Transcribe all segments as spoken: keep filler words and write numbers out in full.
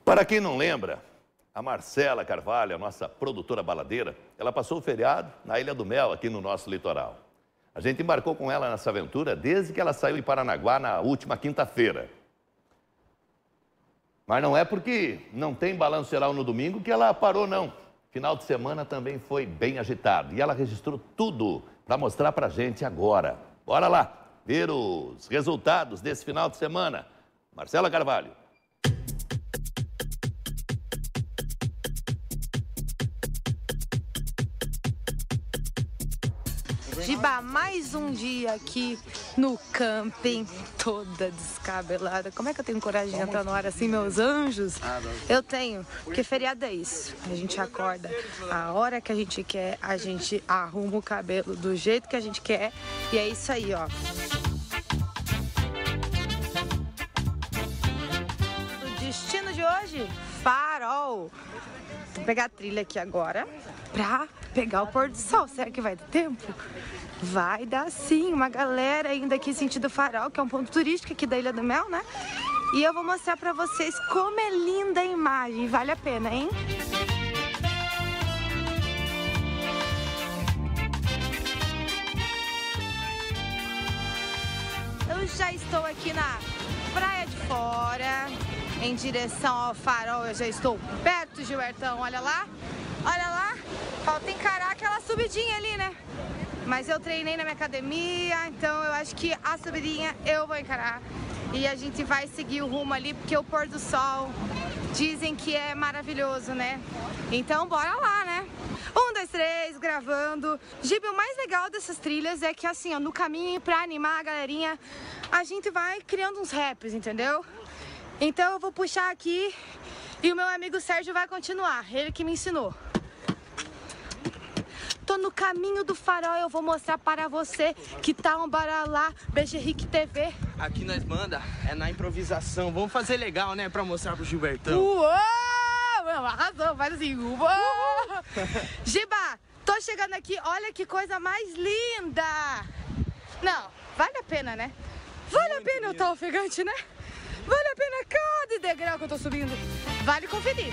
Para quem não lembra, a Marcela Carvalho, a nossa produtora baladeira, ela passou o feriado na Ilha do Mel, aqui no nosso litoral. A gente embarcou com ela nessa aventura desde que ela saiu em Paranaguá na última quinta-feira. Mas não é porque não tem balanço geral no domingo que ela parou, não. Final de semana também foi bem agitado e ela registrou tudo para mostrar para a gente agora. Bora lá ver os resultados desse final de semana. Marcela Carvalho. Giba, mais um dia aqui no camping, toda descabelada. Como é que eu tenho coragem de entrar no ar assim, meus anjos? Eu tenho, porque feriado é isso. A gente acorda a hora que a gente quer, a gente arruma o cabelo do jeito que a gente quer e é isso aí, ó. O destino de hoje, Farol. Vou pegar a trilha aqui agora pra pegar o pôr do sol. Será que vai dar tempo? Vai dar sim, uma galera ainda aqui sentido Farol, que é um ponto turístico aqui da Ilha do Mel, né? E eu vou mostrar pra vocês como é linda a imagem, vale a pena, hein? Eu já estou aqui na Praia de Fora, em direção ao Farol. Eu já estou perto, Gilbertão, olha lá, olha lá, falta encarar aquela subidinha ali, né? Mas eu treinei na minha academia, então eu acho que a subidinha eu vou encarar. E a gente vai seguir o rumo ali, porque o pôr do sol dizem que é maravilhoso, né? Então bora lá, né? Um, dois, três, gravando. Giba, o mais legal dessas trilhas é que assim, ó, no caminho, pra animar a galerinha, a gente vai criando uns raps, entendeu? Então eu vou puxar aqui e o meu amigo Sérgio vai continuar, ele que me ensinou. Tô no caminho do Farol, eu vou mostrar para você que tá um baralá, Bejerique T V. Aqui nós manda, é na improvisação, vamos fazer legal, né, pra mostrar pro Gilbertão. Uou! Arrasou, faz assim, uou! Giba, tô chegando aqui, olha que coisa mais linda! Não, vale a pena, né? Vale Muito a pena lindo. Eu estar ofegante, né? Vale a pena cada degrau que eu tô subindo. Vale conferir.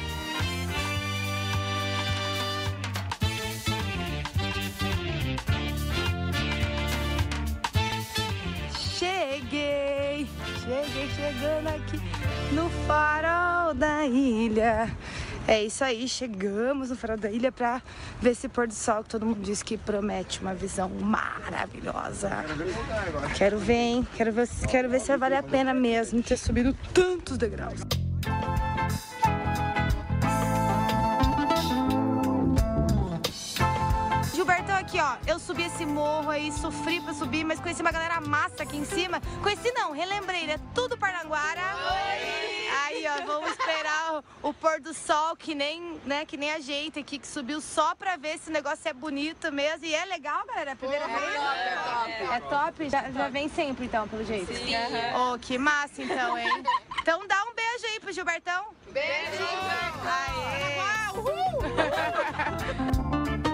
Cheguei, cheguei chegando aqui no Farol da Ilha. É isso aí, chegamos no Farol da Ilha pra ver esse pôr do sol que todo mundo diz que promete uma visão maravilhosa. Quero ver, hein? Quero ver, quero ver se vai valer a pena mesmo ter subido tantos degraus. Gilbertão, aqui ó, eu subi esse morro aí, sofri pra subir, mas conheci uma galera massa aqui em cima. Conheci não, relembrei, né? Tudo Parnaguara. Oi! Aí ó, vamos esperar o, o pôr do sol, que nem, né, que nem a gente aqui, que subiu só pra ver se o negócio é bonito mesmo. E é legal, galera, é a primeira vez. É top. É top? Já, já vem sempre então, pelo jeito? Sim. Oh, que massa então, hein? Então dá um beijo aí pro Gilbertão. Beijo! Aê! Uhul!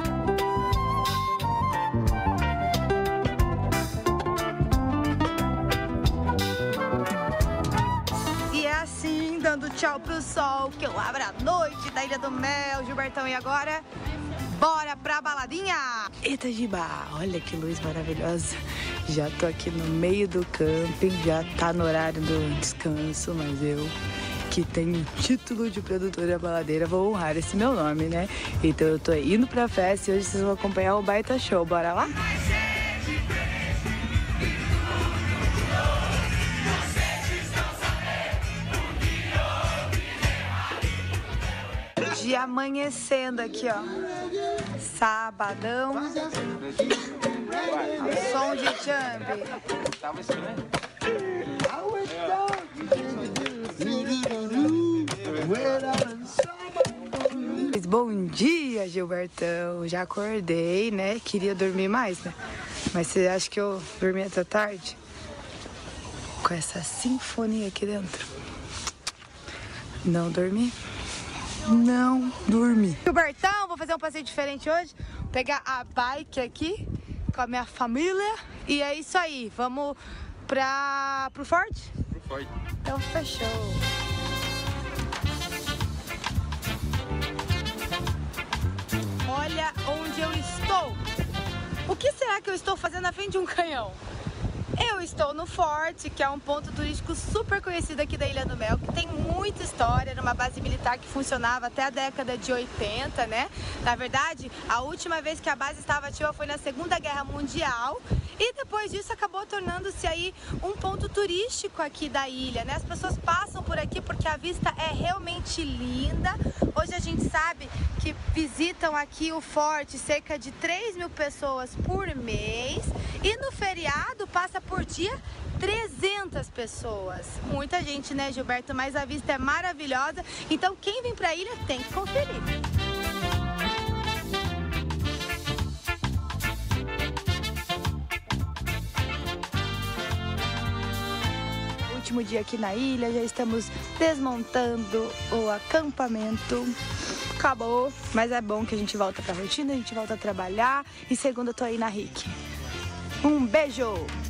Dando tchau pro sol, que eu abro a noite da Ilha do Mel, Gilbertão, e agora, bora pra baladinha! Eita, Giba, olha que luz maravilhosa. Já tô aqui no meio do camping, já tá no horário do descanso, mas eu, que tenho título de produtora baladeira, vou honrar esse meu nome, né? Então eu tô indo pra festa e hoje vocês vão acompanhar o baita show, bora lá? Dia amanhecendo aqui, ó. Sabadão. Som de Jambi. Bom dia, Gilbertão. Já acordei, né? Queria dormir mais, né? Mas você acha que eu dormi até tarde? Com essa sinfonia aqui dentro. Não dormi. Não dormi. Gilbertão, vou fazer um passeio diferente hoje. Vou pegar a bike aqui com a minha família. E é isso aí. Vamos pra... pro Forte? Pro Forte. Então fechou. O que será que eu estou fazendo na frente de um canhão? Eu estou no Forte, que é um ponto turístico super conhecido aqui da Ilha do Mel, que tem muita história, era uma base militar que funcionava até a década de oitenta, né? Na verdade, a última vez que a base estava ativa foi na Segunda Guerra Mundial e depois disso acabou tornando-se aí um ponto turístico aqui da ilha, né? As pessoas passam por aqui porque a vista é realmente linda. Hoje a gente sabe que visitam aqui o Forte cerca de três mil pessoas por mês e no feriado passa por dia trezentas pessoas. Muita gente, né, Gilberto? Mas a vista é maravilhosa, então quem vem pra ilha tem que conferir. Último dia aqui na ilha, já estamos desmontando o acampamento. Acabou, mas é bom que a gente volta pra rotina, a gente volta a trabalhar e segunda eu tô aí na R I C. Um beijo!